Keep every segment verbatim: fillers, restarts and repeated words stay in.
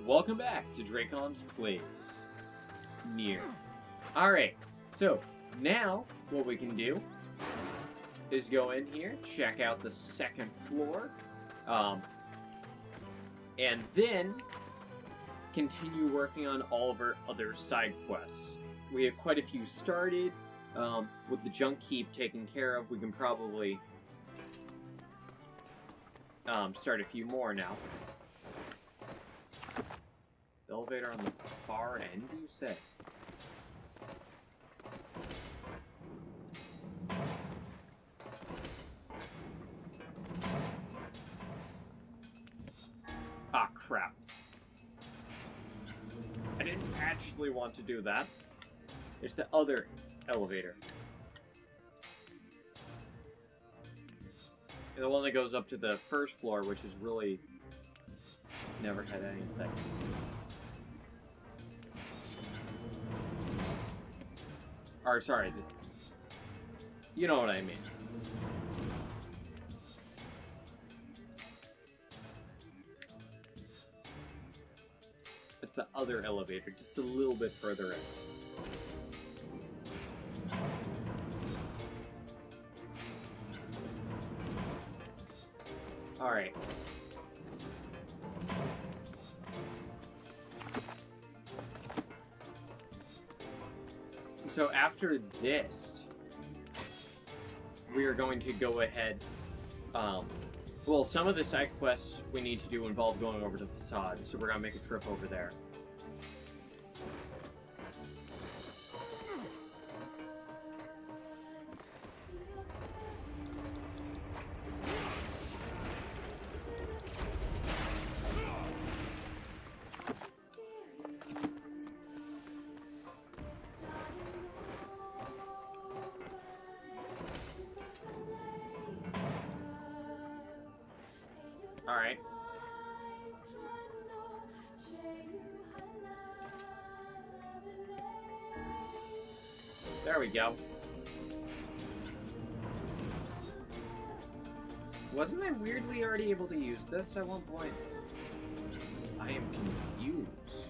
welcome back to Dracon's Plays Nier. Alright, so now what we can do is go in here, check out the second floor, um, and then continue working on all of our other side quests. We have quite a few started. Um, with the junk heap taken care of, we can probably um, start a few more now. The elevator on the far end, you say? Ah, crap. I didn't actually want to do that. It's the other elevator. The one that goes up to the first floor, which is really never had anything. Or, sorry. You know what I mean. It's the other elevator, just a little bit further in. Alright. So after this, we are going to go ahead, um, well, some of the side quests we need to do involve going over to Facade, so we're going to make a trip over there. Alright. There we go. Wasn't I weirdly already able to use this at one point? I am confused.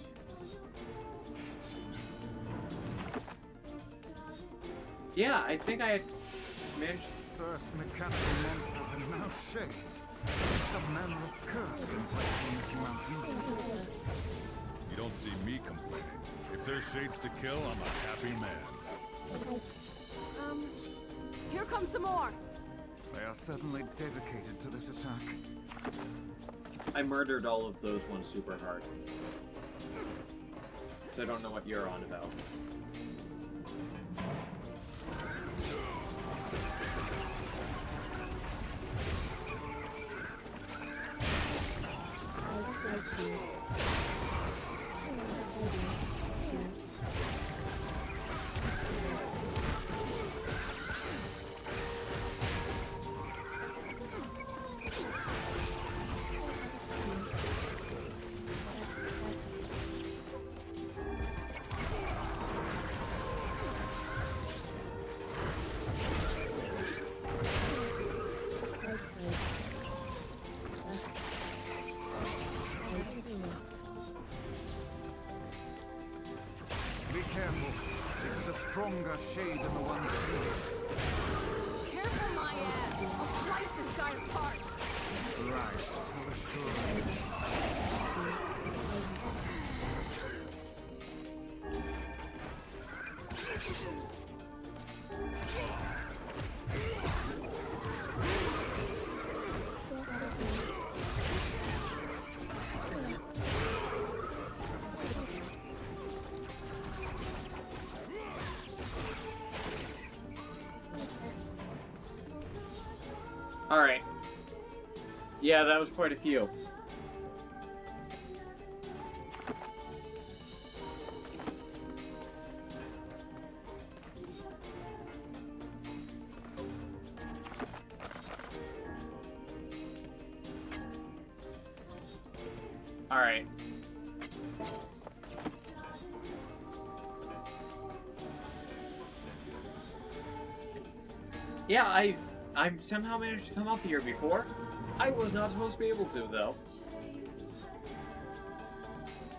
Yeah, I think I had managed... First mechanical monsters and now shades. Some manner of curse been placed on this mountain. You don't see me complaining. If there's shades to kill, I'm a happy man. Um, here comes some more. They are certainly dedicated to this attack. I murdered all of those ones super hard. So I don't know what you're on about. Be careful. This is a stronger shade than the ones previous. Careful, my ass. I'll slice this guy apart. Right. For sure. Alright. Yeah, that was quite a few. Alright. Yeah, I I've somehow managed to come up here before. I was not supposed to be able to, though.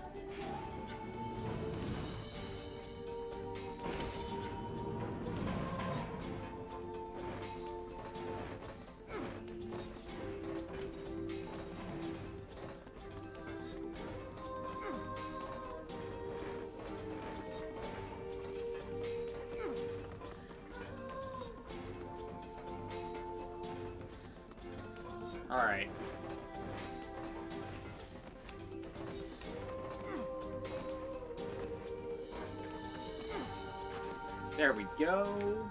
Alright. There we go.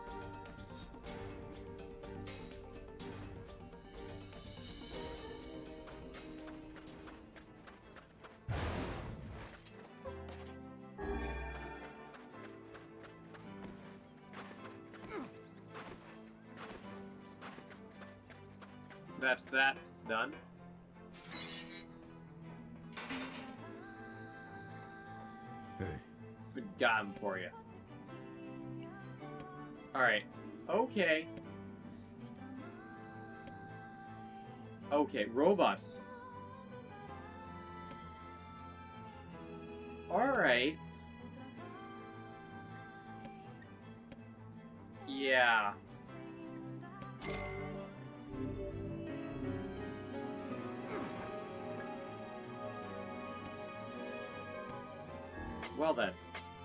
That's that done. Hey, We got him for you. Alright. Okay. Okay, robots. Alright. Yeah. Well then.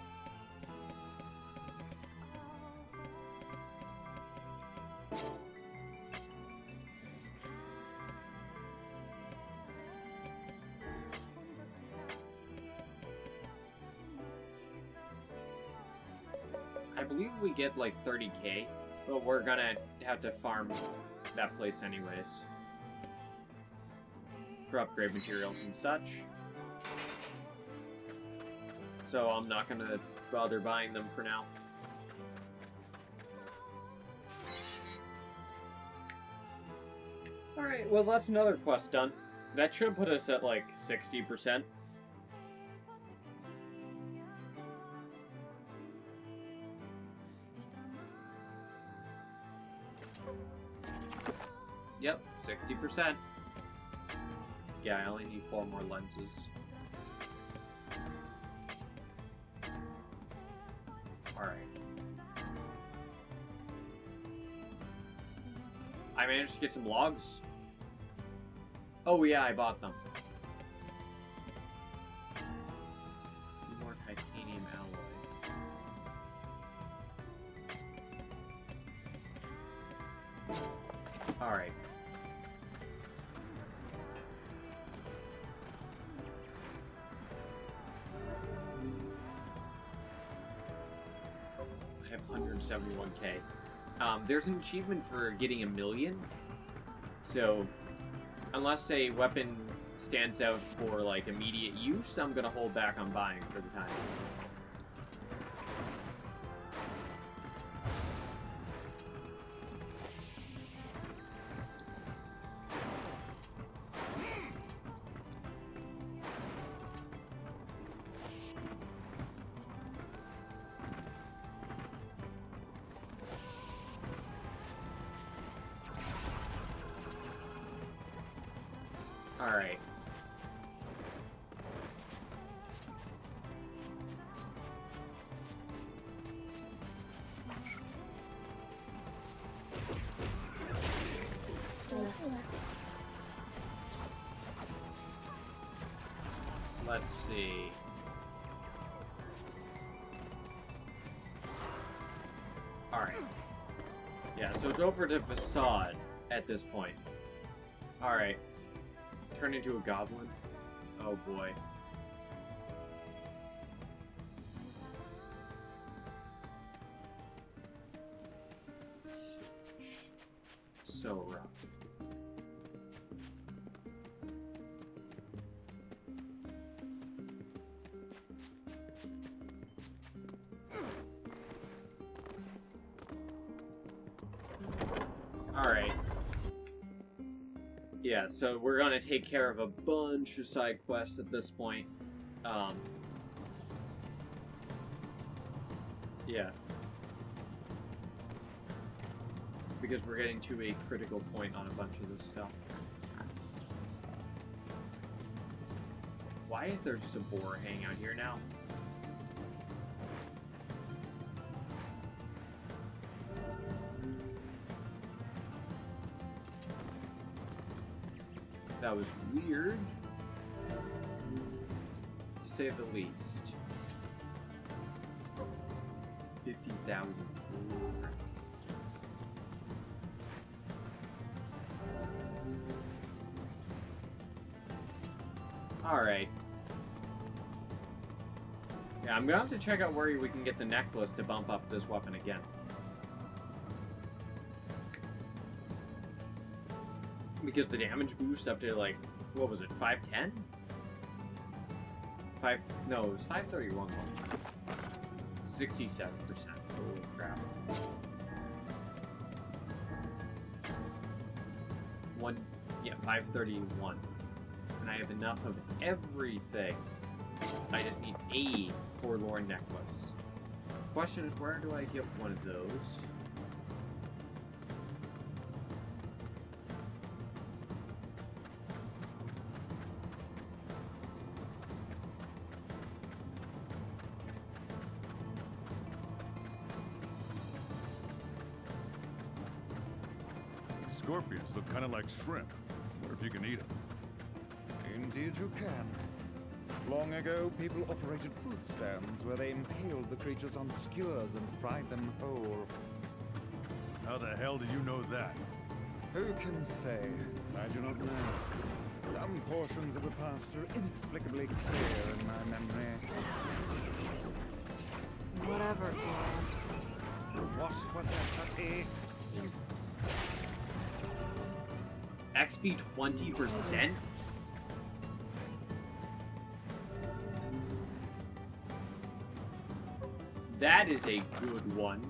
I believe we get like thirty K, but we're gonna have to farm that place anyways. For upgrade materials and such. So I'm not gonna bother buying them for now. Alright, well that's another quest done. That should put us at like sixty percent. Yep, sixty percent. Yeah, I only need four more lenses. Alright. I managed to get some logs. Oh yeah, I bought them. More titanium alloy. Alright. I have one hundred seventy-one K. Um, there's an achievement for getting a million. So, unless a weapon stands out for like immediate use, I'm gonna hold back on buying for the time. Alright. Let's see. Alright. Yeah, so it's over to Facade at this point. Alright. Turn into a goblin? Oh boy. So rough. Alright. Yeah, so we're gonna take care of a bunch of side quests at this point. Um, yeah. Because we're getting to a critical point on a bunch of this stuff. Why is there just a boar hanging out here now? That was weird, to say the least. fifty thousand. Alright. Yeah, I'm gonna have to check out where we can get the necklace to bump up this weapon again. Because the damage boost up to, like, what was it, five ten? five, no, it was five thirty-one. sixty-seven percent. Holy crap. One, yeah, five thirty-one. And I have enough of everything. I just need a Forlorn necklace. Question is, where do I get one of those? Scorpions look kind of like shrimp. Wonder if you can eat them. Indeed you can. Long ago, people operated food stands where they impaled the creatures on skewers and fried them whole. How the hell do you know that? Who can say? I do not know. Some portions of the past are inexplicably clear in my memory. Whatever, Gabs. What was that, hussy? X P twenty percent? That is a good one.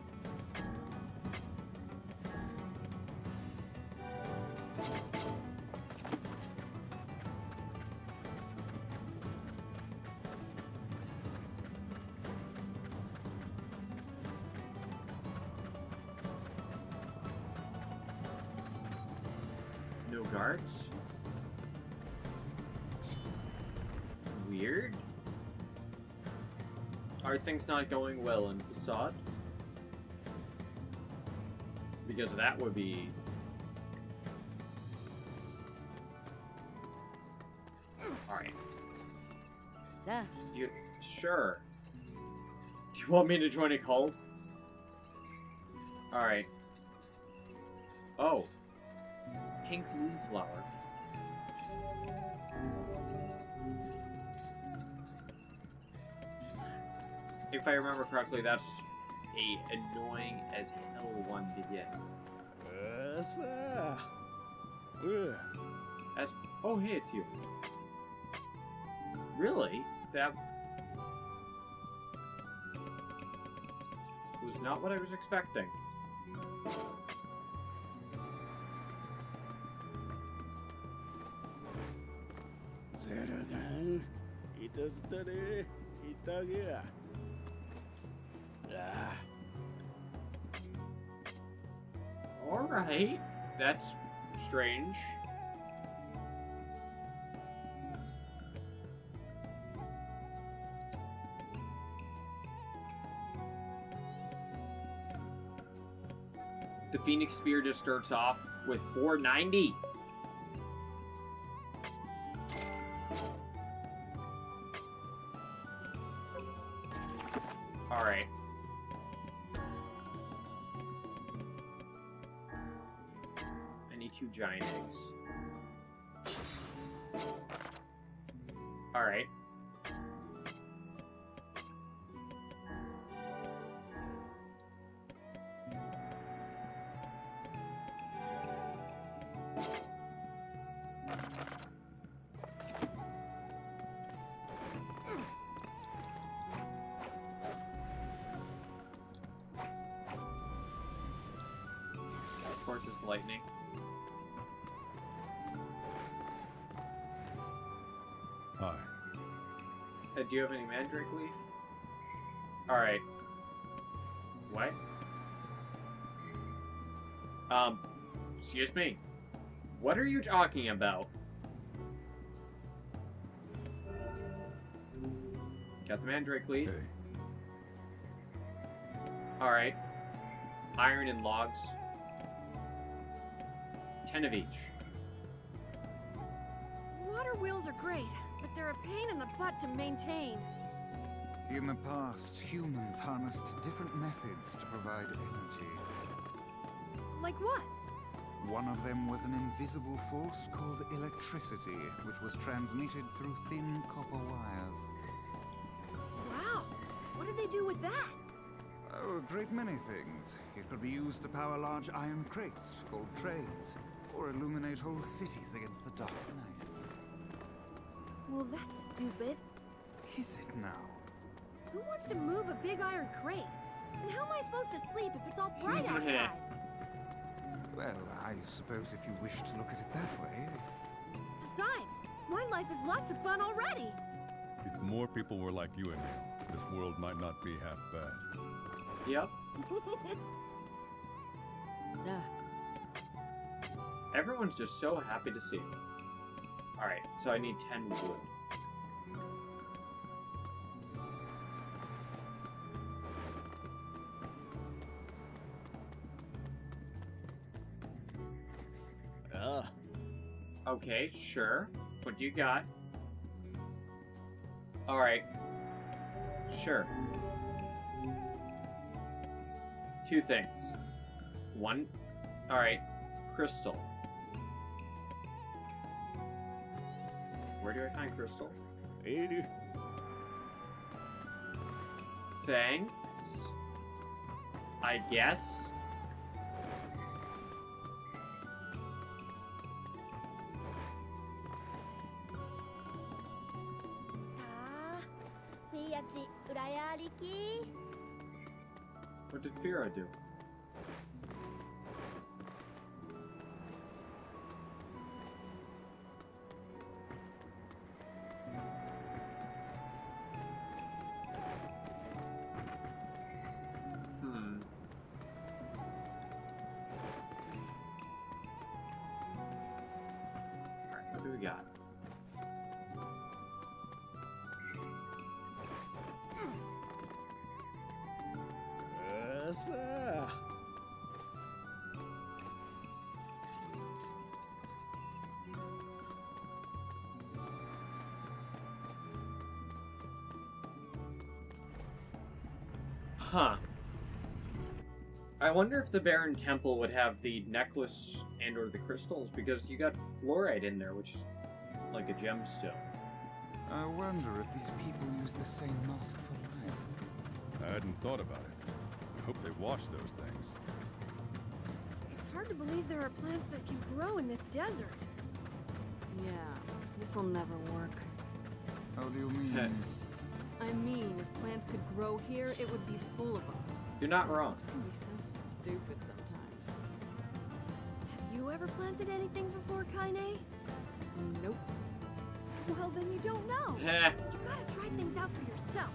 No guards? Weird. Are things not going well in Facade? Because that would be... Alright. Yeah. You... Sure. Do you want me to join a cult? Alright. Oh. Pink moonflower. If I remember correctly, that's a annoying as hell one to get. Yes, sir. Ugh. That's oh hey, it's you. Really? That was not what I was expecting. Alright. That's strange. The Phoenix Spear just starts off with four ninety. Alright. I need two giant eggs. Alright. Of course it's lightning. Hi. Uh, do you have any Mandrake Leaf? Alright. What? Um, excuse me. What are you talking about? Got the Mandrake Leaf. Hey. Alright. Iron and logs. Ten of each. Water wheels are great, but they're a pain in the butt to maintain. In the past, humans harnessed different methods to provide energy. Like what? One of them was an invisible force called electricity, which was transmitted through thin copper wires. Wow! What did they do with that? Oh, a great many things. It could be used to power large iron crates, called trains, or illuminate whole cities against the dark night. Well, that's stupid. Is it now? Who wants to move a big iron crate? And how am I supposed to sleep if it's all bright outside? Well, I suppose if you wish to look at it that way. Besides, my life is lots of fun already. If more people were like you and me, this world might not be half bad. Yep. Da. Everyone's just so happy to see me. Alright, so I need ten wood. Ah. Okay, sure. What do you got? Alright. Sure. Two things. One... Alright. Crystal. Where do I find crystal? Eighty. Thanks. I guess. What did Fira do? Hmm. Alright, what do we got? Yes, sir. Huh. I wonder if the Baron Temple would have the necklace and or the crystals, because you got fluorite in there, which is like a gemstone. I wonder if these people use the same mask for life. I hadn't thought about it. I hope they wash those things. It's hard to believe there are plants that can grow in this desert. Yeah, this'll never work. How do you mean? I mean, if plants could grow here, it would be full of them. You're not wrong. This can be so stupid sometimes. Have you ever planted anything before, Kaine? Nope. Well, then you don't know. Heh. You gotta try things out for yourself.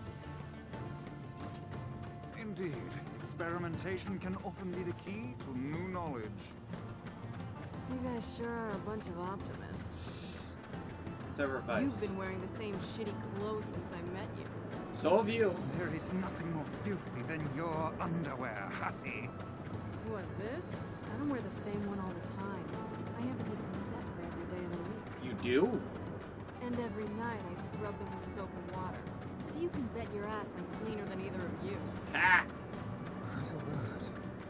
Indeed, experimentation can often be the key to new knowledge. You guys sure are a bunch of optimists. Sacrifice. You've been wearing the same shitty clothes since I met you. So have you. There is nothing more filthy than your underwear, hussy. What, this? I don't wear the same one all the time. I have a different set for every day of the week. You do? And every night I scrub them with soap and water. So you can bet your ass I'm cleaner than either of you. Ha! Your word.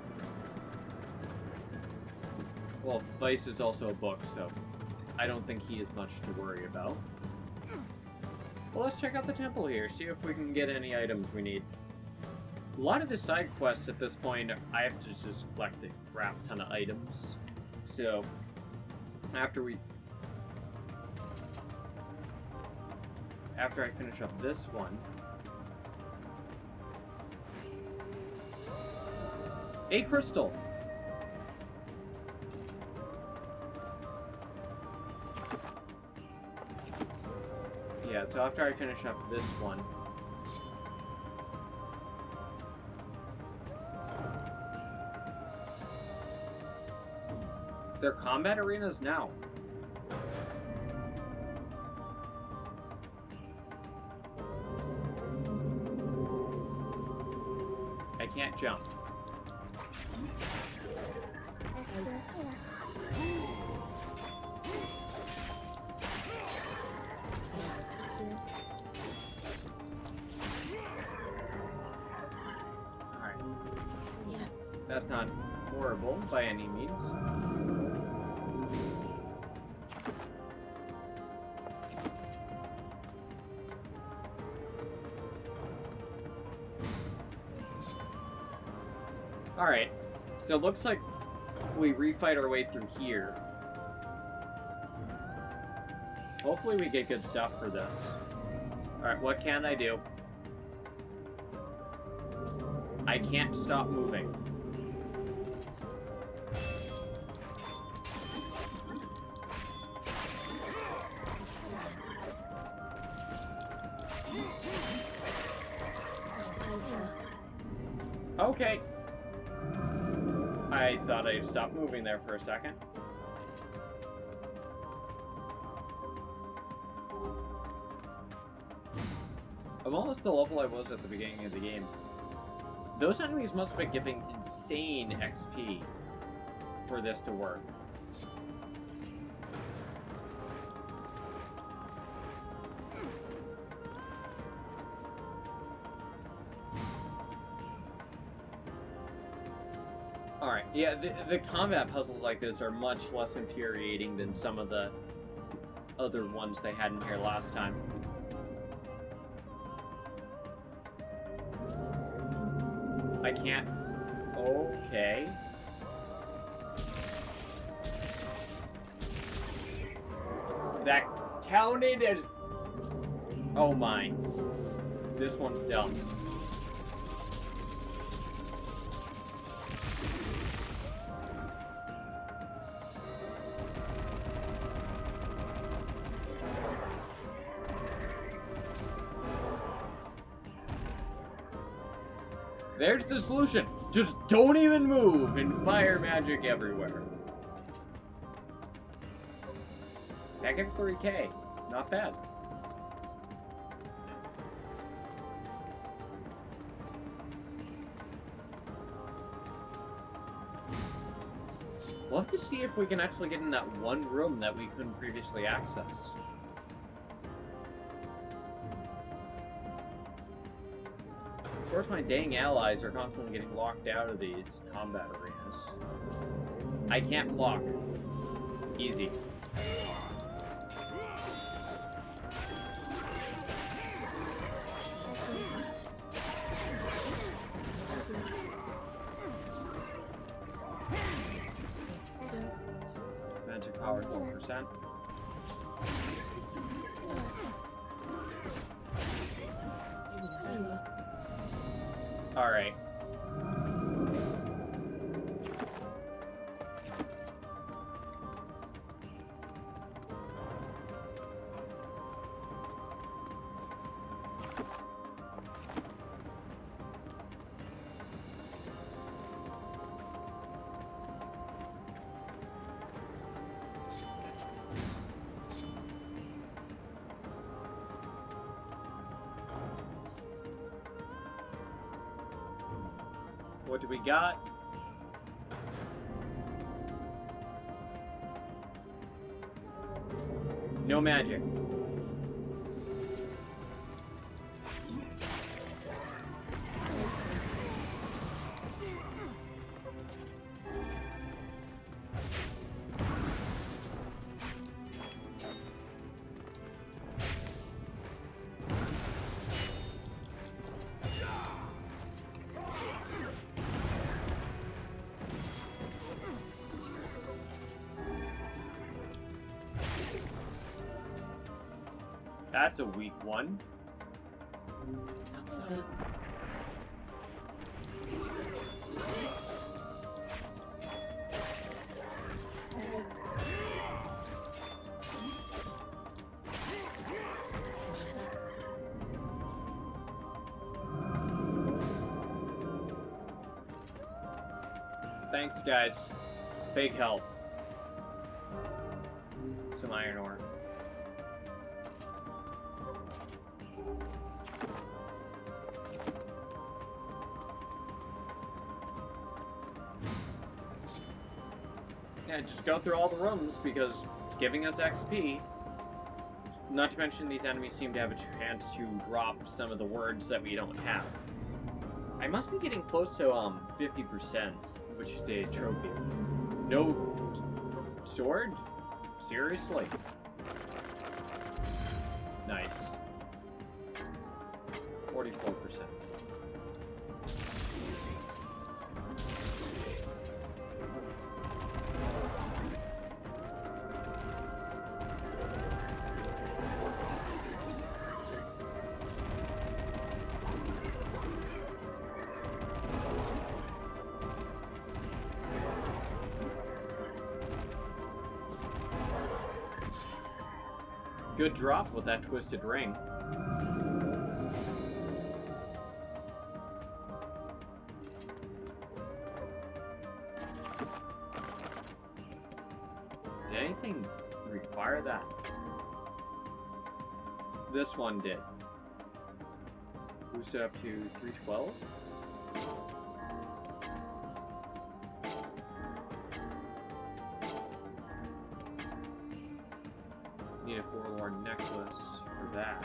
Well, Vice is also a book, so I don't think he has much to worry about. Well, let's check out the temple here, see if we can get any items we need. A lot of the side quests at this point, I have to just collect a crap ton of items. So, after we... After I finish up this one... A crystal! Yeah, so after I finish up this one... They're combat arenas now. I can't jump. Alright. That's not horrible by any means. So it looks like we refight our way through here. Hopefully we get good stuff for this. Alright, what can I do? I can't stop moving. Okay. I thought I'd stop moving there for a second. I'm almost the level I was at the beginning of the game. Those enemies must have been giving insane X P for this to work. Alright, yeah, the, the combat puzzles like this are much less infuriating than some of the other ones they had in here last time. I can't... Okay. That counted as... Oh my. This one's dumb. There's the solution. Just don't even move and fire magic everywhere. Back at three K. Not bad. We'll have to see if we can actually get in that one room that we couldn't previously access. Of course, my dang allies are constantly getting locked out of these combat arenas. I can't block. Easy. Magic power one percent. Alright. What do we got? No magic. That's a weak one. Thanks, guys. Big help. Some iron ore. Yeah, just go through all the rooms because it's giving us X P. Not to mention these enemies seem to have a chance to drop some of the words that we don't have. I must be getting close to um fifty percent, which is a trophy. No sword? Seriously? Nice. forty-four percent. Good drop with that twisted ring. Did anything require that? This one did. Boost it up to three twelve. Need a forlorn necklace for that.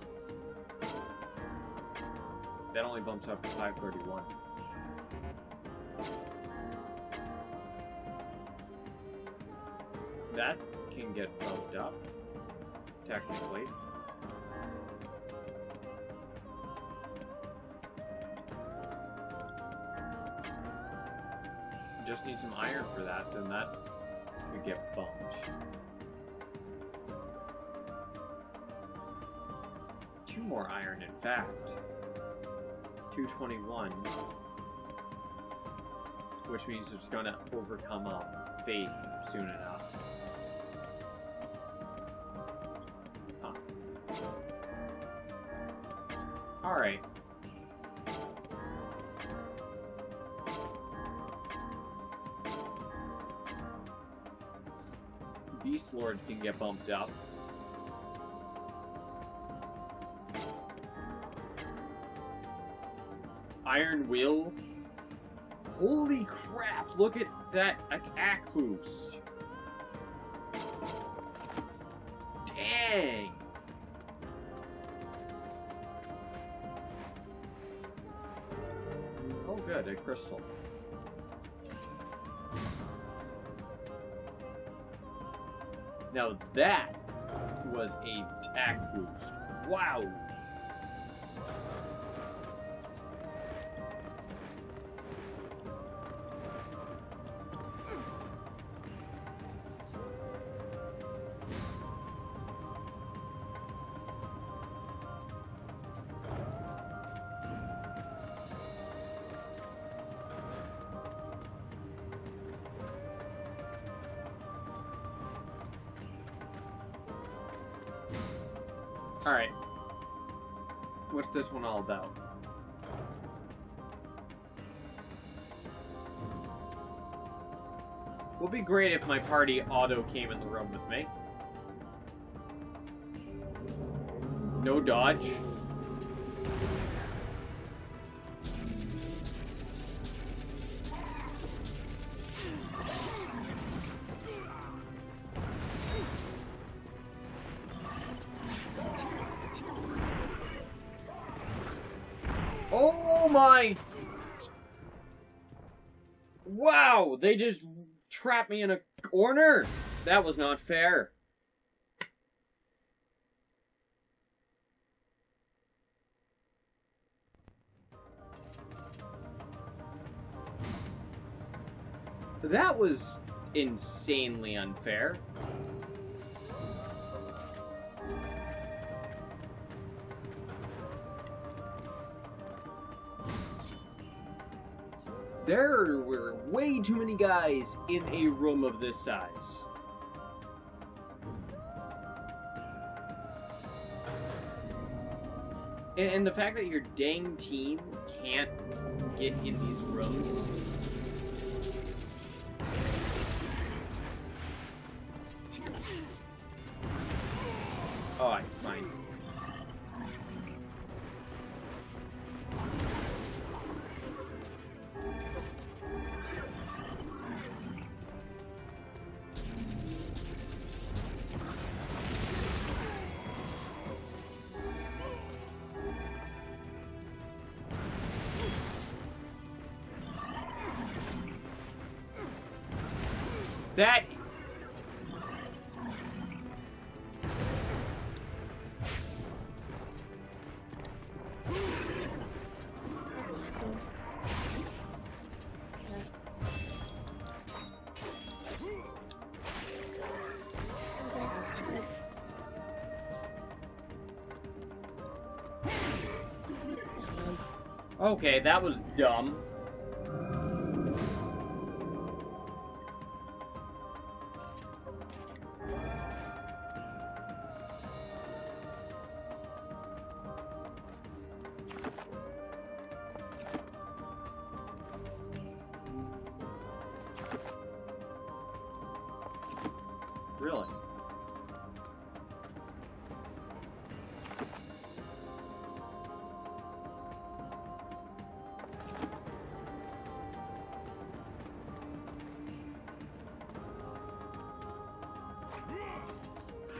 That only bumps up to five thirty-one. That can get bumped up, technically. Just need some iron for that, then that could get bumped. Two more iron, in fact. two twenty-one. Which means it's gonna overcome a faith soon enough. Huh. Alright. Beast Lord can get bumped up. Iron Will. Holy crap, look at that attack boost. Dang. Oh good, a crystal. Now that was a attack boost. Wow. Alright. What's this one all about? Would be great if my party auto came in the room with me. No dodge. Oh my! Wow, they just trapped me in a corner. That was not fair. That was insanely unfair. There were way too many guys in a room of this size. And, and the fact that your dang team can't get in these rooms. Alright, fine. That... Okay, that was dumb.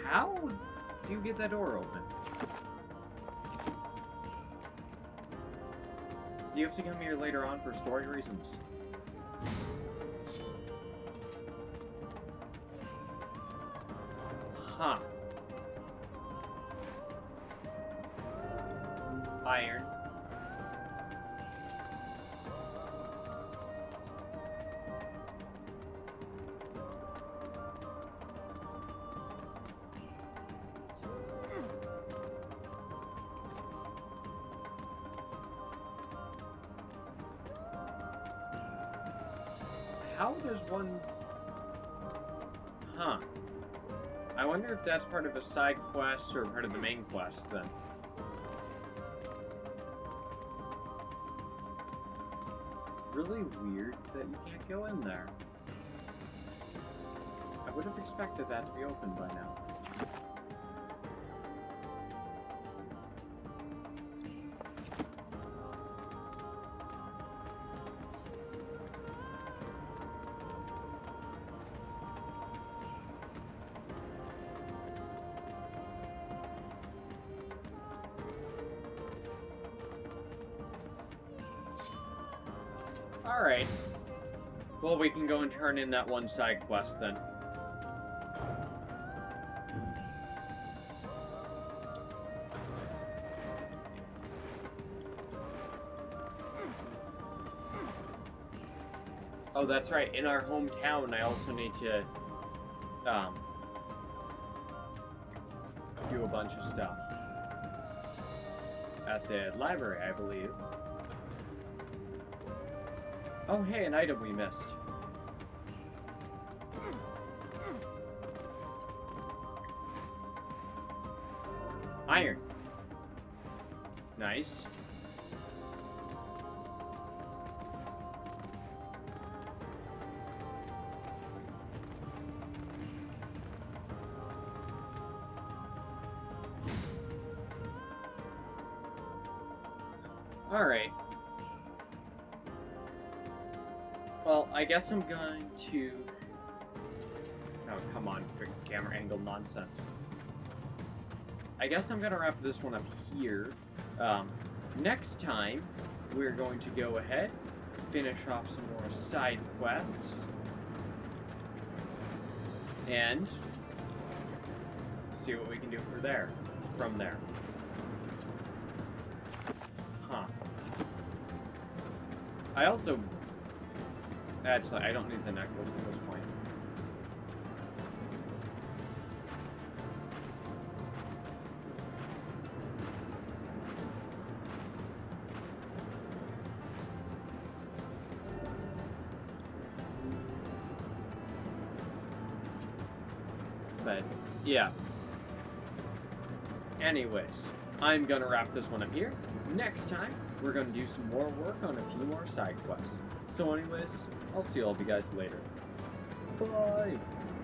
How do you get that door open? Do you have to come here later on for story reasons? Huh. Iron. How does one... Huh. I wonder if that's part of a side quest or part of the main quest, then. Really weird that you can't go in there. I would have expected that to be open by now. Alright. Well, we can go and turn in that one side quest then. Oh, that's right. In our hometown, I also need to um, do a bunch of stuff. At the library, I believe. Oh, hey, an item we missed. Iron. Nice. Alright. Well, I guess I'm going to... Oh, come on, fixed camera angle nonsense. I guess I'm going to wrap this one up here. Um, next time, we're going to go ahead, finish off some more side quests, and see what we can do for there, from there. Huh. I also... Actually, I don't need the necklace at this point. But, yeah. Anyways, I'm gonna wrap this one up here. Next time, we're gonna do some more work on a few more side quests. So anyways, I'll see all of you guys later. Bye!